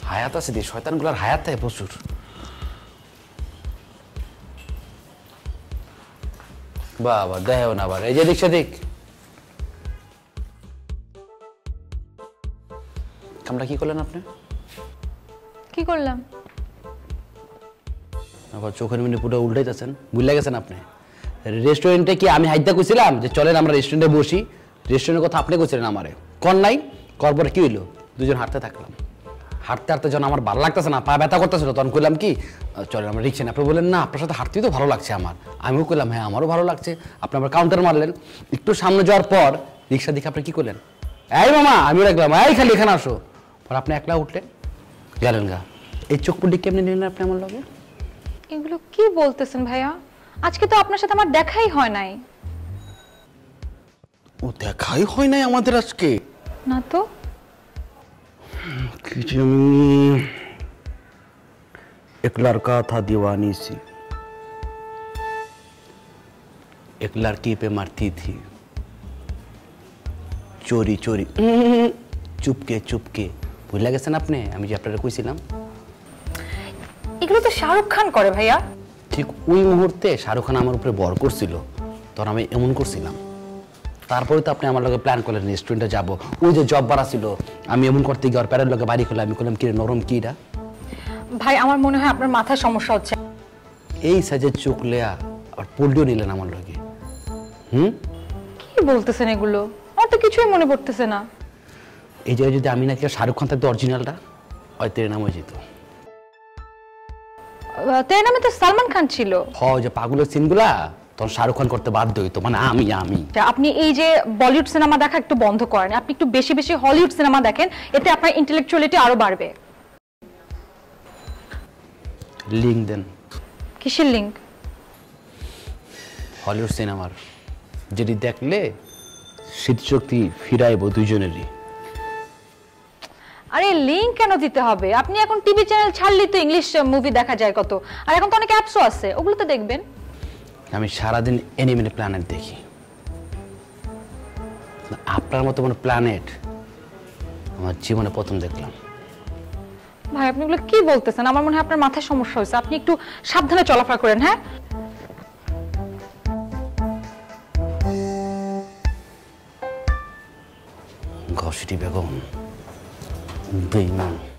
হায়াত আছে দি শয়তানগুলোর হায়াত থাকে প্রচুর। বাবা দেও না আবার এই যে দিক সেদিক কামটা কি করলেন আপনি? কি করলাম? আবার চোখের মিনে পুরো উল্টাইতেছেন, ভুলে গেছেন আপনি। রেস্টুরেন্টে কি আমি হাইদা কইছিলাম যে চলেন আমরা রেস্টুরেন্টে বসি? রেস্টুরেন্টের কথা আপনি কইছিলেন আমারে, কর নাই? করবার কি হইলো? দুজন হাঁটতে থাকলাম, হাঁটতে হাঁটতে যখন আমার ভালো লাগতেছে না, পা ব্যথা করতেছিল, তখন কইলাম কি চলেন আমরা রিক্সা নিয়ে। আপনি বললেন না আপনার সাথে হাঁটতেই তো ভালো লাগছে আমার। আমিও কইলাম হ্যাঁ আমারও ভালো লাগছে। আপনি আবার কাউন্টার মারলেন। একটু সামনে যাওয়ার পর রিক্সা দেখে আপনি কি করলেন? এই মামা আমিও রাখলাম, এই খালি এখানে আসো। পর আপনি একলা উঠলেন গেলেন গা। এই চোখ পুটি কেমনি নিলেন আপনি আমার লগে? এগুলো কি বলতেছেন ভাইয়া? আজকে তো আপনার সাথে আমার দেখাই হয় নাই। ও দেখাই হয় নাই আমাদের আজকে? না তো। कि एक लड़का था दीवानी सी, एक लड़की पे मरती थी चोरी चोरी चुपके चुपके। ভুলে গেছেন আপনি আমি যে আপনারা কইছিলাম? এগুলো তো শাহরুখ খান করে ভাইয়া। ঠিক ওই মুহূর্তে শাহরুখ খান আমার উপরে বর করছিল, তখন আমি এমন করছিলাম। তারপরে তো আপনি আমার লগে প্ল্যান করলেন রেস্টুরেন্টে যাবো। ওই যে জব বাড়া ছিল, আমি এমন করতে গিয়ে আর প্যারের লগে বাড়ি খুলে আমি করলাম কি নরম কিটা। ভাই আমার মনে হয় আপনার মাথায় সমস্যা হচ্ছে। এই সাইজের চোখ লেয়া আর পোল্ডিও নিলেন আমার লগে। কি বলতেছেন এগুলো? আমার তো কিছুই মনে পড়তেছে না। এই জায়গায় যদি আমি নাকি শাহরুখ খান থাকতো অরিজিনালটা, হয় তেরে নাম হয়ে যেত। তেরে নামে তো সালমান খান ছিল। হয় যে পাগলের সিনগুলা তখন শাহরুখ খান করতে বাধ্য হইতো, মানে আমি। আপনি এই যে বলিউড সিনেমা দেখা একটু বন্ধ করেন, আপনি একটু বেশি বেশি হলিউড সিনেমা দেখেন, এতে আপনার ইন্টেলেকচুয়ালিটি আরো বাড়বে। লিঙ্ক দেন। কিসের লিঙ্ক? হলিউড সিনেমার, যেটি দেখলে স্মৃতিশক্তি ফিরাইব দুইজনেরই। আরে লিঙ্ক কেন দিতে হবে? আপনি এখন টিভি চ্যানেল ছাড়লেই তো ইংলিশ মুভি দেখা যায় কত, আর এখন তো অনেক অ্যাপসও আছে, ওগুলোতে দেখবেন। আমি সারাদিন এনিমে প্ল্যানেট দেখি, আপনার মতো কোনো প্ল্যানেট আমার জীবনে প্রথম দেখলাম। ভাই আপনি এগুলো কি বলতেছেন? আমার মনে হয় আপনার মাথায় সমস্যা হয়েছে, আপনি একটু সাবধানে চলাফেরা করেন। হ্যাঁ ঘসিটি বেগম বেঈমান।